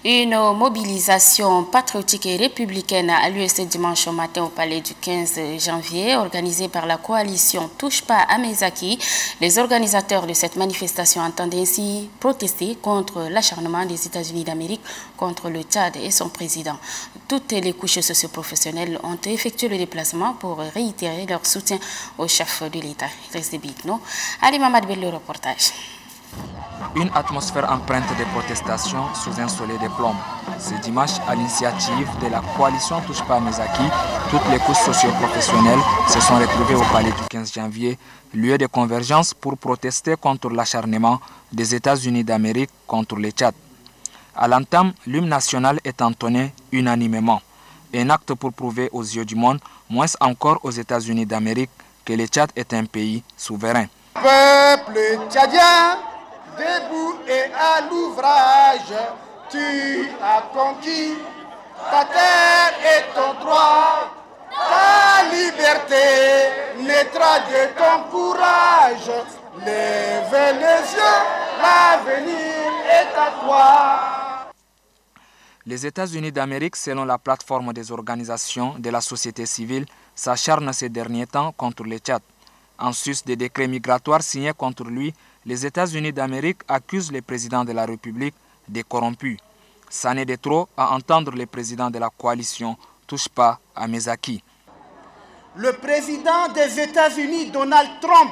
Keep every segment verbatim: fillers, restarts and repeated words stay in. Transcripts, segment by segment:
Une mobilisation patriotique et républicaine a lieu ce dimanche matin au palais du quinze janvier, organisée par la coalition Touche pas à mes acquis. Les organisateurs de cette manifestation entendent ainsi protester contre l'acharnement des États-Unis d'Amérique contre le Tchad et son président. Toutes les couches socioprofessionnelles ont effectué le déplacement pour réitérer leur soutien au chef de l'État. Idriss Déby Itno. Ali Mamad Bello, reportage. Une atmosphère empreinte de protestation sous un soleil de plomb. Ce dimanche, à l'initiative de la coalition Touche pas à mes acquis, toutes les couches socio-professionnelles se sont retrouvées au palais du quinze janvier, lieu de convergence pour protester contre l'acharnement des États-Unis d'Amérique contre le Tchad. À l'entame, l'hymne national est entonné unanimement. Un acte pour prouver aux yeux du monde, moins encore aux États-Unis d'Amérique, que le Tchad est un pays souverain. Peuple tchadien, debout et à l'ouvrage, tu as conquis ta terre et ton droit. Ta liberté naîtra de ton courage. Lève les yeux, l'avenir est à toi. Les États-Unis d'Amérique, selon la plateforme des organisations de la société civile, s'acharnent ces derniers temps contre le Tchad. En sus des décrets migratoires signés contre lui, les États-Unis d'Amérique accusent le président de la République de corrompu. Ça n'est de trop à entendre le président de la coalition Touche pas à mes acquis. Le président des États-Unis, Donald Trump,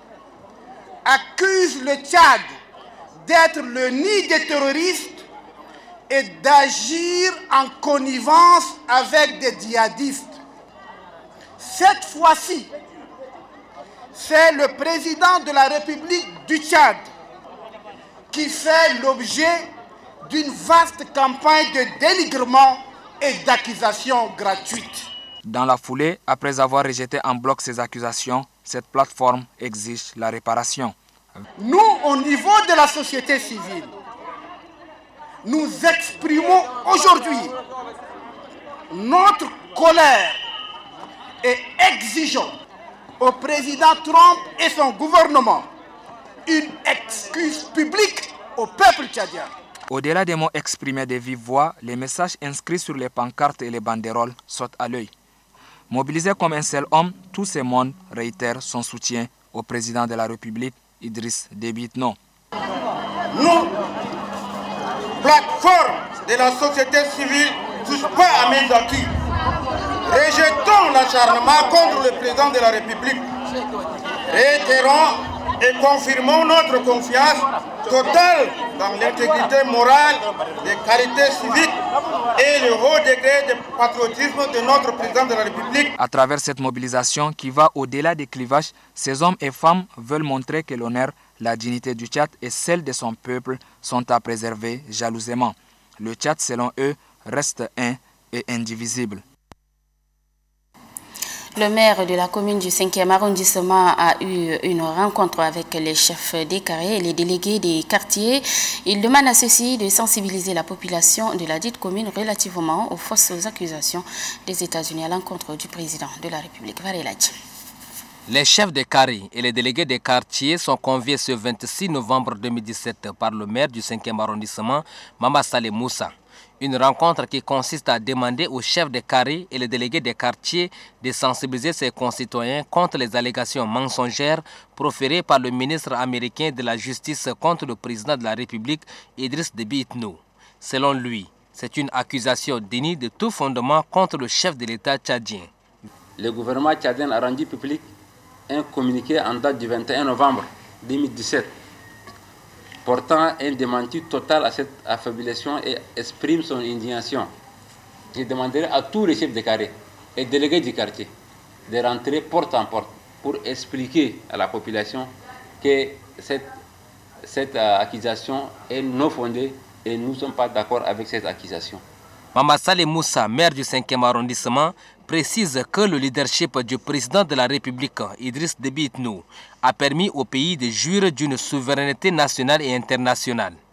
accuse le Tchad d'être le nid des terroristes et d'agir en connivence avec des djihadistes. Cette fois-ci, c'est le président de la République du Tchad qui fait l'objet d'une vaste campagne de dénigrement et d'accusations gratuites. Dans la foulée, après avoir rejeté en bloc ces accusations, cette plateforme exige la réparation. Nous, au niveau de la société civile, nous exprimons aujourd'hui notre colère et exigeons au président Trump et son gouvernement une excuse publique au peuple tchadien. Au-delà des mots exprimés de vive voix, les messages inscrits sur les pancartes et les banderoles sautent à l'œil. Mobilisés comme un seul homme, tout ce monde réitère son soutien au président de la République, Idriss Déby Itno. Nous, plateforme de la société civile, touche pas à mes acquis. Rejetons l'acharnement contre le président de la République. Réitérons et confirmons notre confiance totale dans l'intégrité morale, les qualités civiques et le haut degré de patriotisme de notre président de la République. À travers cette mobilisation qui va au-delà des clivages, ces hommes et femmes veulent montrer que l'honneur, la dignité du Tchad et celle de son peuple sont à préserver jalousement. Le Tchad, selon eux, reste un et indivisible. Le maire de la commune du cinquième arrondissement a eu une rencontre avec les chefs des carrés et les délégués des quartiers. Il demande à ceux-ci de sensibiliser la population de la dite commune relativement aux fausses accusations des États-Unis à l'encontre du président de la République. Vareladji. Les chefs des carrés et les délégués des quartiers sont conviés ce vingt-six novembre deux mille dix-sept par le maire du cinquième arrondissement, Mama Saleh Moussa. Une rencontre qui consiste à demander aux chefs des carrés et les délégués des quartiers de sensibiliser ses concitoyens contre les allégations mensongères proférées par le ministre américain de la Justice contre le président de la République, Idriss Déby Itno. Selon lui, c'est une accusation dénie de tout fondement contre le chef de l'État tchadien. Le gouvernement tchadien a rendu public un communiqué en date du vingt et un novembre deux mille dix-sept portant un démenti total à cette affabulation et exprime son indignation. Je demanderai à tous les chefs de carré et délégués du quartier de rentrer porte en porte pour expliquer à la population que cette, cette accusation est non fondée et nous ne sommes pas d'accord avec cette accusation. Mama Saleh Moussa, maire du cinquième arrondissement, précise que le leadership du président de la République, Idriss Déby Itno, a permis au pays de jouir d'une souveraineté nationale et internationale.